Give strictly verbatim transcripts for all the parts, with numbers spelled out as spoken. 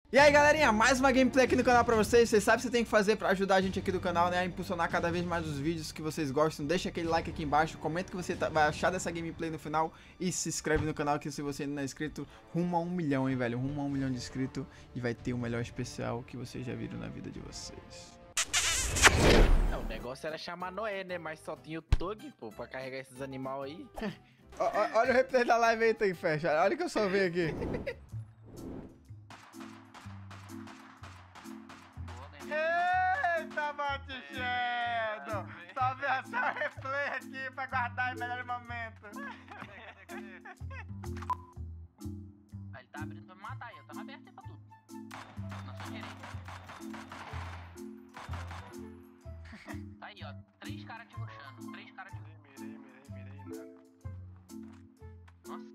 E aí galerinha, mais uma gameplay aqui no canal pra vocês. Vocês sabem o que você tem que fazer pra ajudar a gente aqui do canal, né? A impulsionar cada vez mais os vídeos que vocês gostam. Deixa aquele like aqui embaixo, comenta o que você tá, vai achar dessa gameplay no final. E se inscreve no canal que se você ainda não é inscrito, rumo a um milhão, hein, velho? Rumo a um milhão de inscritos. E vai ter o melhor especial que vocês já viram na vida de vocês. Não, o negócio era chamar Noé, né? Mas só tinha o Tog, pô, pra carregar esses animais aí. Olha o replay da live aí, tem fecha. Olha o que eu só vi aqui. Eita, Batichedo! Só vi essa replay aqui pra guardar em melhor momento. Ele tá abrindo pra me matar aí, eu tava aberto aí pra tudo. Na sua direita. Tá aí, ó. Três caras te rushando. Três caras te rushando. Mirei, mirei, mirei, nada. Nossa.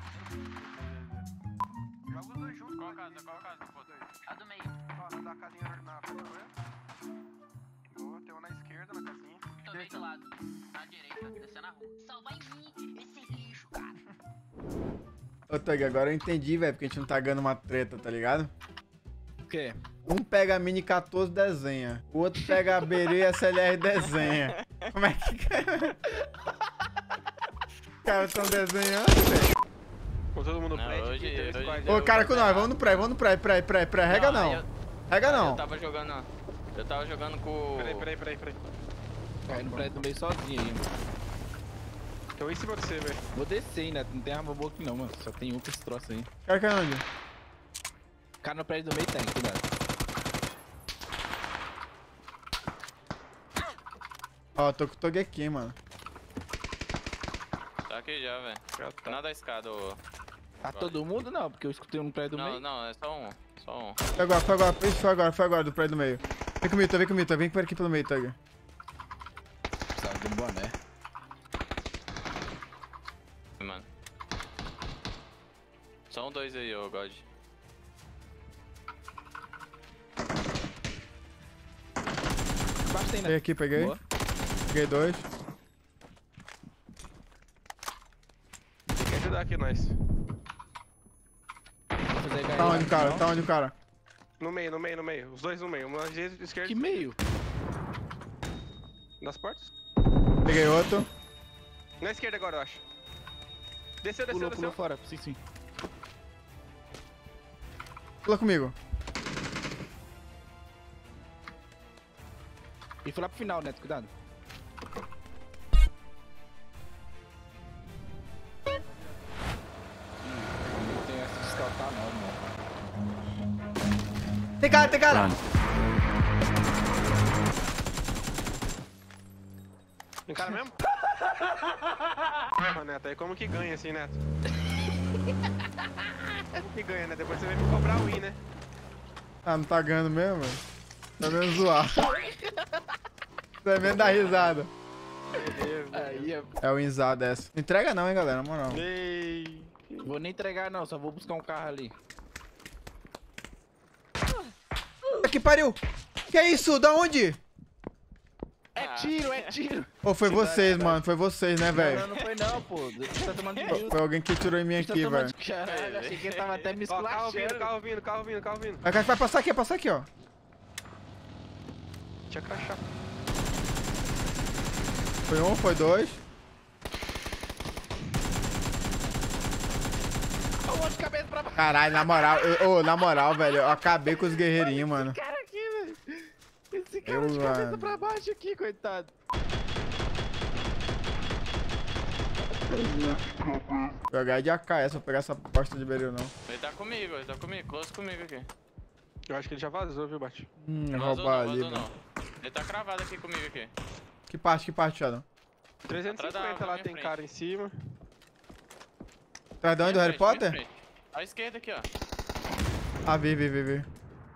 Joga os dois juntos. Qual casa? Qual casa? Pô, dois. A do meio. Ó, na casinha na frente. Boa, tem um na esquerda, na casinha. Tô meio do lado. Na direita, descendo a rua. Só vai vir esse lixo, cara. Ô, Tug, agora eu entendi, velho, porque a gente não tá ganhando uma treta, tá ligado? O quê? Um pega a Mini quatorze e desenha. O outro pega a Berê S L R e desenha. Como é que... Os caras tão desenhando, velho. Com todo mundo no Não, prédio hoje- aqui, tem um hoje- squad. Ô, cara, com nós, vamos no pré, vamos no pré, pré, pré, pré. Rega não. eu- Rega Eu não. tava jogando. Eu tava jogando com. Peraí, peraí, peraí, peraí. Cai no prédio do meio sozinho aí, mano. Tem um em cima de você, velho. Vou descer, né? Não tem arma boa aqui não, mano. Só tem um com esse troço aí. Cara, que é onde? Cara no prédio do meio tem, cuidado. Ó, tô com o Tug aqui, mano. Tá aqui já, velho. Já tá. Nada da escada, ô. Tá todo mundo não, porque eu escutei um no prédio do Não, meio. não, é só um. Só um. Foi agora, foi agora. Isso, foi agora, foi agora, do prédio do meio. Vem comigo, Tug, vem comigo, Tug. Vem por aqui pelo meio, Tug. Precisava de um boné. Mano. Só um dois aí, ô God. Embaixo tem, Peguei né? aqui, peguei. Boa. Peguei dois. Tem que ajudar aqui, nós. Vou fazer aí, Tá onde o cara? Tá onde o cara? No meio, no meio, no meio. Os dois no meio. Um na direita e esquerda. Que meio? Nas portas. Peguei outro. Na esquerda agora, eu acho. Desceu, desceu, Pulou, desceu. pulou fora. Sim, sim. Pula comigo. E foi lá pro final, Neto, cuidado. Não tem essa de escaltar não, mano. Tem cara, tem cara. Tem cara mesmo? Ah, Neto, aí como que ganha assim, Neto? Como que ganha, né? Depois você vai me cobrar o win, né? Ah, não tá ganhando mesmo, velho? Tá dando zoar. Tá vendo dar risada. Aí, é- É o inzado essa. Não entrega não, hein, galera, na moral. Ei. vou nem entregar não, só vou buscar um carro ali. Que pariu! Que é isso? Da onde? É tiro, é tiro. Ô, foi vocês, mano. Foi vocês, né, Não, velho? não, não foi não, pô. Você tá tomando de mil. Foi alguém que tirou em mim Você tá aqui, tomando velho. de caralho, achei que ele tava até me Ó, carro vindo, esculachando. carro vindo, carro vindo, carro vindo. Vai, vai passar aqui, vai passar aqui, ó. Tinha crachá. Foi um, foi dois. Ó, um monte de cabeça pra baixo. Caralho, na moral, eu- ô, na moral, velho, eu acabei com os guerreirinhos, mano. Esse cara aqui, velho. Esse cara Eu, de cabeça mano. pra baixo aqui, coitado. Jogar de A K S, vou pegar essa bosta de beril, não. Ele tá comigo, ele tá comigo, close comigo aqui. Eu acho que ele já vazou, viu, Bate? Hum, Vazou roubar não, ali, vazou mano. não. Ele tá cravado aqui comigo aqui. Que parte, que parte, Shadow? trezentos e Atrás cinquenta da- lá na tem minha cara em cima. Atrás de onde, do Minha Harry frente, minha Potter? frente. À esquerda aqui, ó. Ah, vi, vi, vi, vi.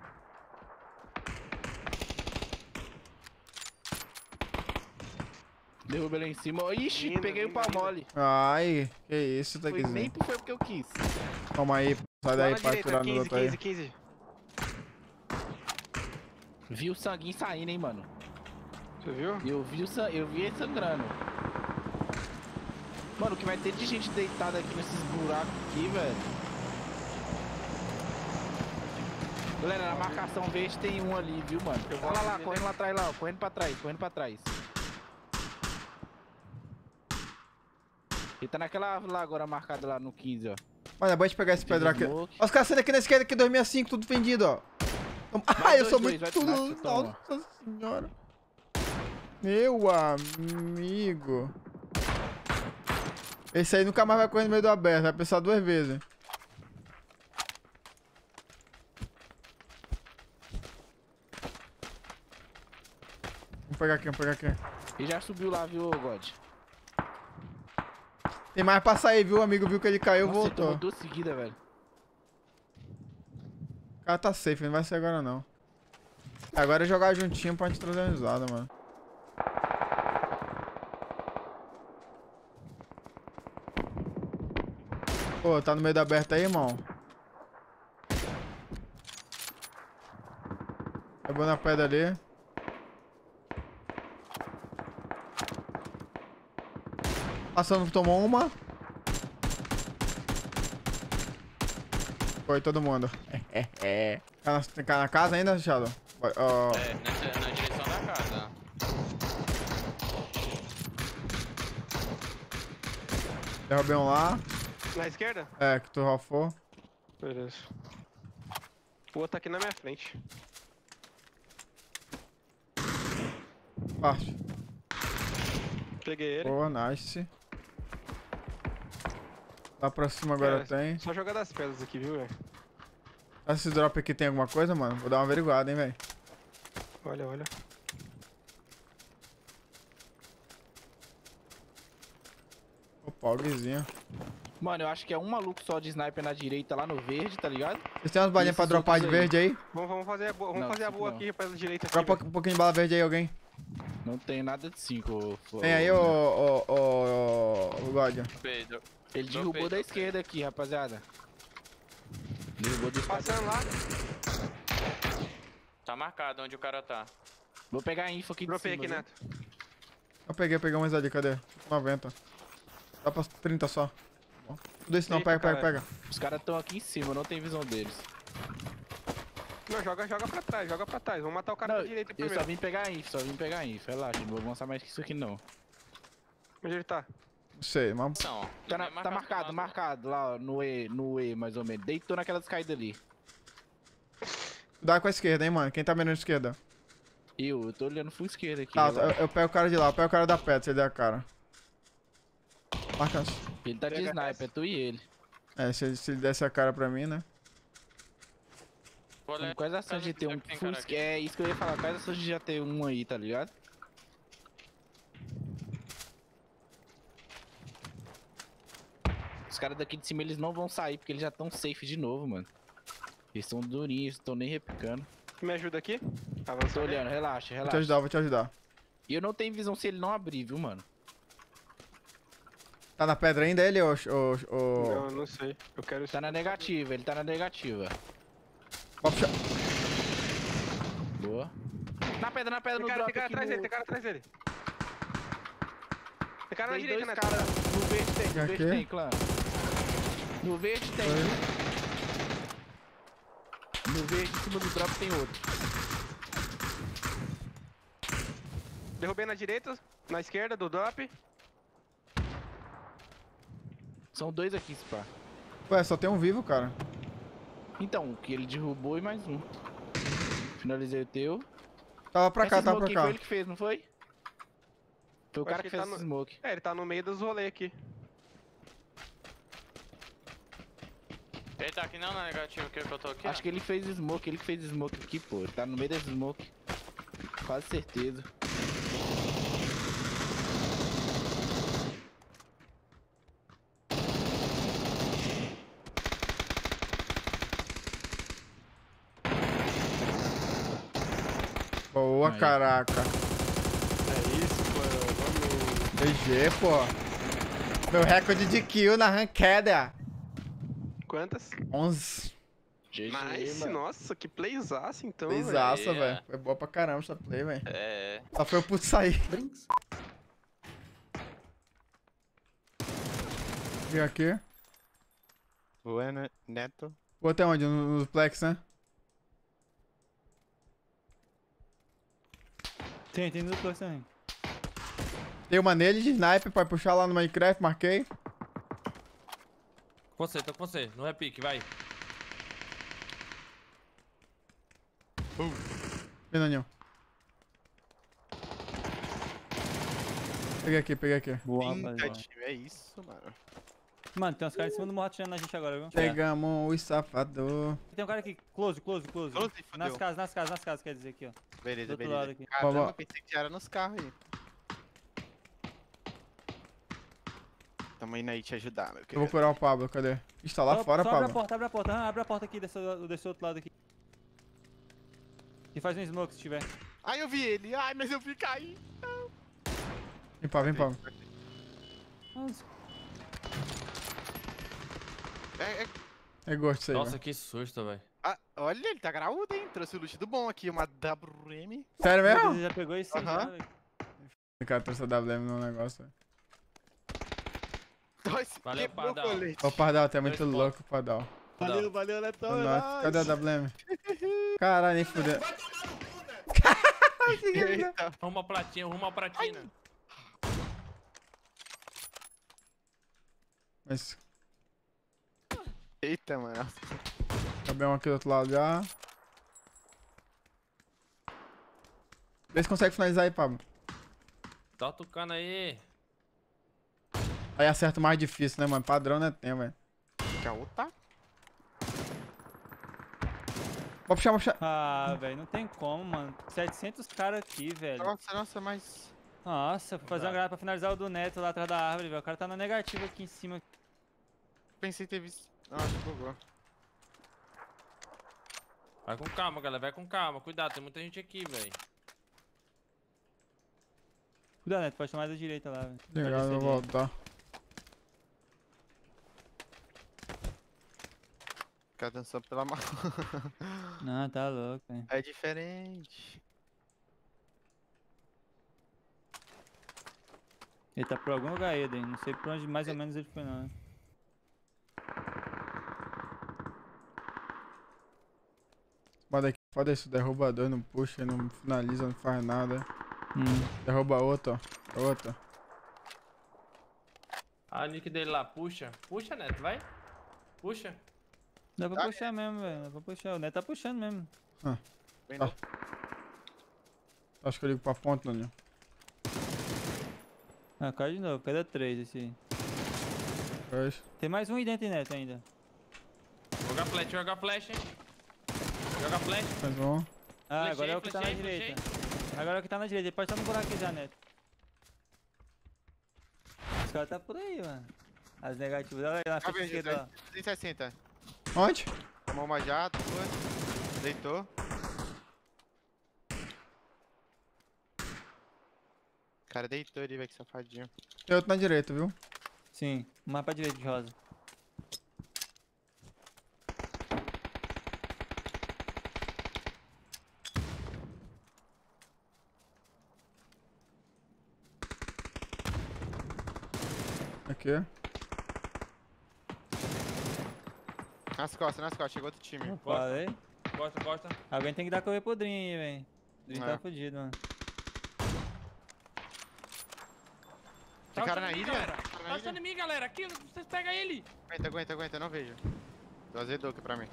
Derruba ele em cima. Ixi, Linda, peguei o linda, pau linda. mole. Ai, que isso, tá Foi aqui. nem foi porque eu quis. Calma aí, sai Lá daí na pra direita, atirar no quinze, outro aí. quinze, quinze. Vi o sanguinho saindo, hein, mano. Você viu? Eu vi, o san... eu vi ele sangrando. Mano, o que vai ter de gente deitada aqui nesses buracos aqui, velho. Galera, na marcação verde tem um ali, viu, mano? Eu vou Olha lá, lá, ali, correndo né? lá atrás, lá, ó, correndo pra trás, correndo pra trás. Ele tá naquela árvore lá agora, marcada lá no quinze, ó. Mano, é bom a gente pegar esse Tem pedrão aqui. smoke. Ó, os caras saindo aqui na esquerda, aqui dois sessenta e cinco, tudo vendido, ó. Ah, eu dois, sou dois, muito... vai- nossa, toma. Nossa senhora. Meu amigo. Esse aí nunca mais vai correr no meio do aberto, vai pensar duas vezes. Vamos pegar aqui, vamos pegar aqui. Ele já subiu lá, viu, God? Tem mais pra sair, viu? O amigo viu que ele caiu, Nossa, ele voltou. tomou duas seguidas, velho. O cara tá safe, não vai ser agora não. Agora é jogar juntinho pra gente trazer uma risada, mano. Pô, tá no meio da aberta aí, irmão? Pegou na pedra ali. Passando, tomou uma. Foi todo mundo. É, é. Tá na, tá na casa ainda, Shadow? Ó, ó. É, nessa, na direção da casa. Derrubei um lá. Na esquerda? É, que tu rafou. Beleza. O outro tá aqui na minha frente. Parte. Peguei ele. Boa, nice. Lá pra cima agora É, tem. Só jogar das pedras aqui, viu, velho? Esse drop aqui tem alguma coisa, mano? Vou dar uma averiguada, hein, velho. Olha, olha. O pogzinho. Mano, eu acho que é um maluco só de sniper na direita lá no verde, tá ligado? Vocês têm umas balinhas pra Esses dropar de outros aí. verde aí? Vamos, vamos fazer a boa, vamos Não, fazer a cinco boa não. aqui pela direita. Aqui, Dropa velho. um pouquinho de bala verde aí, alguém. Não tem nada de cinco. Tem aí, ô, ô, ô, ô, God. Pedro. Ele Dropei, derrubou da dropei. esquerda aqui, rapaziada. Derrubou do espaço. Passando lá. Tá marcado onde o cara tá. Vou pegar a info aqui de Dropei cima, aqui, viu? Neto. Eu peguei, peguei mais ali, cadê? noventa. Dá pra trinta só. Bom. Tudo isso não, Eita, pega, pega, caralho. pega. Os caras estão aqui em cima, eu não tenho visão deles. Não, joga, joga pra trás, joga pra trás. Vamos matar o cara Não, da direita eu primeiro. só vim pegar a info, só vim pegar a info. Relaxa, não vou avançar mais que isso aqui não. Onde ele tá? Não sei, mas... Não. Tá, na- não é tá marcado, não. marcado lá, ó, no E, no E mais ou menos. Deitou naquelas caídas ali. Dá com a esquerda, hein, mano. Quem tá mirando a esquerda? Eu, eu tô olhando full esquerda aqui. Tá, relaxa. eu, eu pego o cara de lá, eu pego o cara da pedra, se ele der a cara. Marca. Ele tá de Pega sniper, essa. tu e ele. É, se ele, se ele desse a cara pra mim, né? Vou olhar Quais ações de casa ter que um tem full cara aqui. esquerda? É isso que eu ia falar, quais ações de já ter um aí, tá ligado? Os caras daqui de cima, eles não vão sair, porque eles já estão safe de novo, mano. Eles estão durinhos, estão nem repicando. Me ajuda aqui? Tô Avançou. olhando, relaxa, Vou te relaxa. ajudar, vou te ajudar. E eu não tenho visão se ele não abrir, viu, mano? Tá na pedra ainda ele, ô... ô, ô... Não, não sei. Eu quero... Tá na negativa, ele tá na negativa. Pode puxar. Boa. Na pedra, na pedra, Tem no cara, drop tem cara aqui atrás no... dele, tem cara atrás dele. Tem cara na Tem direita, dois Neto. caras. No verde tem, no Aqui? verde tem, clã. No verde tem. No verde, em cima do drop tem outro. Derrubei na direita, na esquerda do drop. São dois aqui, Spa. Ué, só tem um vivo, cara. Então, o que ele derrubou e mais um. Finalizei o teu. Tava pra cá, Esse tava pra smoke cá. foi ele que fez, não foi? Foi o Eu cara acho que que fez tá esse no- smoke. É, ele tá no meio dos rolês aqui. Ele tá aqui não na negativa que eu tô aqui. Acho que ele fez smoke, ele que fez smoke aqui, pô. Ele tá no meio desse smoke. Quase certeza. Boa, Aí. caraca. É isso, pô. Vamos... G G, pô. Meu recorde de kill na rankeda. Quantas? onze. G G, Nice, mano. nossa, que playzaço então, velho. Playzaça, É. velho. Foi boa pra caramba essa play, velho. É. Só foi o puto sair. Vem aqui. Bueno, Neto. O outro é onde? No- Nos Plex, né? Tem, tem duplo também. Tem uma nele de sniper, pode puxar lá no Minecraft, marquei. Com você, tô com você. Não é pique, vai. Vem, Daniel. Peguei aqui, peguei aqui. Boa, Eita, rapaziada. time, é isso, mano. Mano, tem uns caras em cima do morro atirando na gente agora, viu? Pegamos os safador. Tem um cara aqui, close, close, close. Close, nas fodeu. casas, nas casas, nas casas, quer dizer aqui, ó. Do Beleza, outro beleza. lado aqui. Caramba, Vamos. pensei que já era nos carros aí. Tamo indo aí te ajudar, meu Eu vou querido. curar o Pablo, cadê? Está lá Só- fora, só abre a Pablo. porta, abre a porta, ah, abre a porta aqui desse, desse outro lado aqui. E faz um smoke se tiver. Ai, eu vi ele. Ai, mas eu vi cair. Vem, Pablo, vem, Pablo. Nossa. É, é... É gosto isso aí, Nossa, velho. que susto, velho. Ah, olha, ele tá graúdo, hein? Trouxe o loot do bom aqui, uma W M. Sério Meu Deus, mesmo? ele já pegou esse Aham. já, velho. O cara trouxe a W M no negócio, velho. Nossa, Valeu, quebrou o Pardal. colete. Ô, Pardal, tu é muito Dois louco, Pardal. Valeu, valeu, Netão. É é nóis. nóis. Cadê a W M? Caralho, nem fudeu. Eita. Arruma a platina, arruma a platina. Mas Eita, mano. acabei um aqui do outro lado já. Vê se consegue finalizar aí, Pablo. Tá tocando aí. Aí acerta o mais difícil, né, mano? Padrão não é tempo, velho. Caô tá? Pode puxar, pode puxar. Ah, velho, não tem como, mano. setecentos caras aqui, velho. Nossa, nossa, mas... Nossa, vou fazer uma granada pra finalizar o do Neto lá atrás da árvore, velho. O cara tá na negativa aqui em cima. Pensei ter visto... Não, acho que bugou. Vai com calma, galera. Vai com calma. Cuidado, tem muita gente aqui, velho. Cuidado, Neto, pode tomar da direita lá, velho. Legal, Pode eu vou descer voltar. Ficar dançando pela mão. dele. Não, tá louco, velho. É diferente. Ele tá por algum lugar aí, daí. Não sei por onde mais ou menos ele foi, não. Foda aqui, foda isso, derruba dois, não puxa, não finaliza, não faz nada. Hum. Derruba outro, ó. Outra. Ah, o nick dele lá, puxa. Puxa, Neto, vai. Puxa. Dá pra Ah, puxar mesmo, velho. Dá pra puxar. O Neto tá puxando mesmo. Vem Tá. no- Acho que eu ligo pra ponta, Daniel. Ah, cai de novo. Cada três esse aí. Dois. Tem mais um aí dentro, Neto, ainda. Joga flash, joga flash, hein. Joga flash. Mais um. Ah, Flechei, agora é o que tá na flechei, direita. Agora é o que tá na direita. Ele pode estar no buraco aqui já, Neto. Os caras tá por aí, mano. As negativas. Olha aí na Ah, frente veja, esquerda, ó. trezentos e sessenta. Onde? Tomou uma jato, foi. Deitou. O cara deitou ali, velho, que safadinho. Tem outro na direita, viu? Sim, mais pra direita de rosa. Aqui. Nas costas, nas costas, chegou outro time. Falei. Costa, costa. Alguém tem que dar correr podrinho aí, velho. O Drinho É. tá fudido, mano. Tem cara na achando em mim, ilha? galera. Cara na Tá ilha? achando em mim, galera. Aqui, vocês pegam ele. Aguenta, aguenta, aguenta, eu não vejo. Tu azedou aqui pra mim.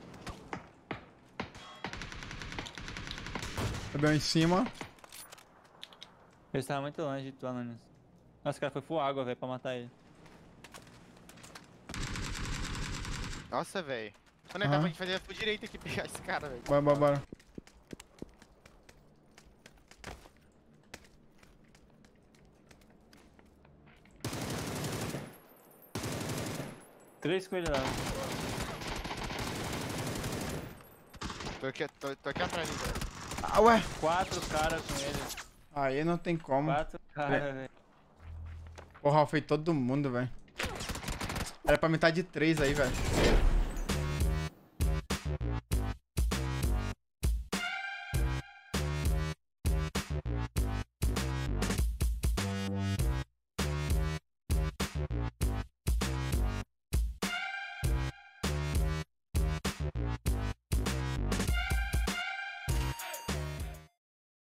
Subiu em cima. Ele tava muito longe de tu, Anônimos. Nossa, o cara foi full água, velho, pra matar ele. Nossa, velho. Quando é Aham. dá pra gente fazer por direito aqui, pegar esse cara, velho. Bora, bora, bora. Três com ele lá. Tô aqui, tô, tô aqui atrás, velho. Ah, ué. Quatro caras com ele. Aí não tem como. Quatro caras, velho. Porra, foi todo mundo, velho. Era pra metade de três aí, velho.